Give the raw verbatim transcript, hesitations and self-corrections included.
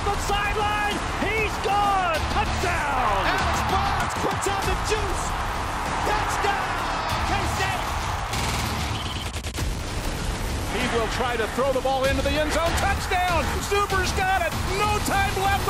off the sideline. He's gone. Touchdown. Alex Barnes puts on the juice. Touchdown. K-State. He will try to throw the ball into the end zone. Touchdown. Zuber's got it. No time left.